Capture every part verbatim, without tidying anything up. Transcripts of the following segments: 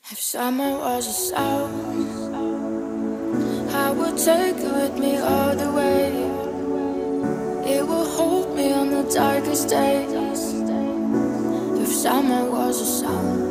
If summer was a song, I would take it with me all the way. It will hold me on the darkest days. If summer was a song.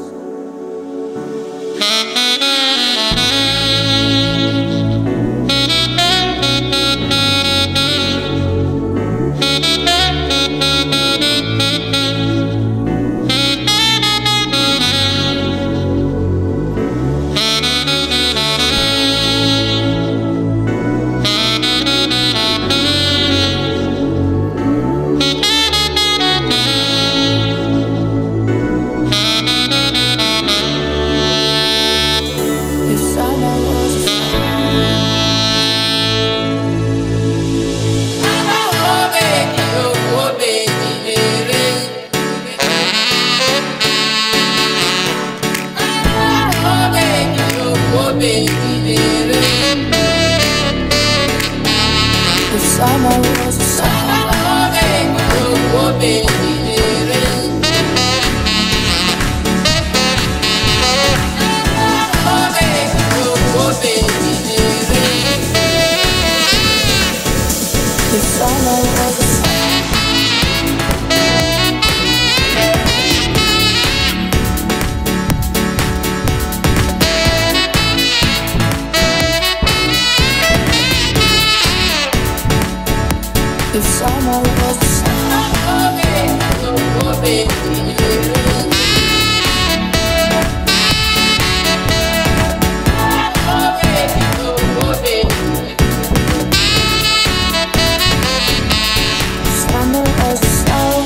If summer was a song, if summer was a song. If summer was a song. Summer was a song.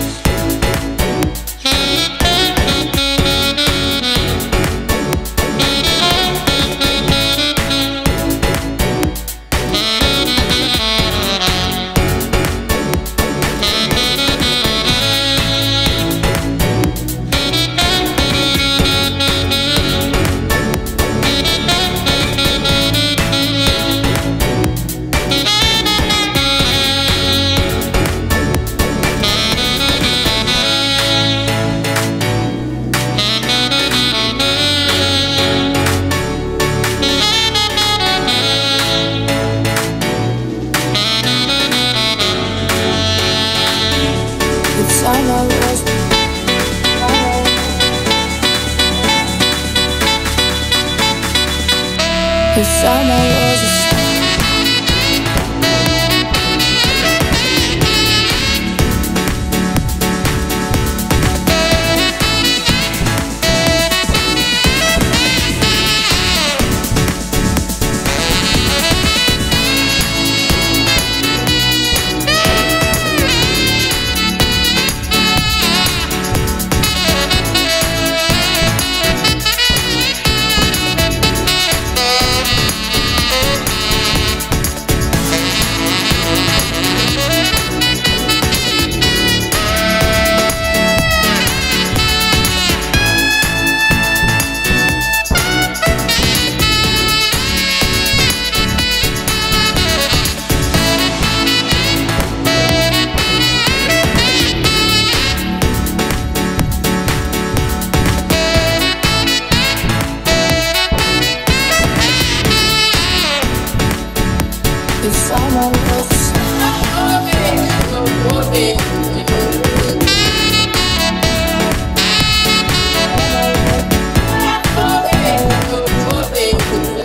If summer was If summer was a song. If summer was a song.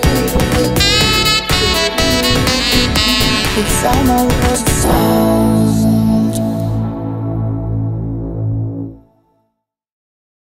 If summer was a song.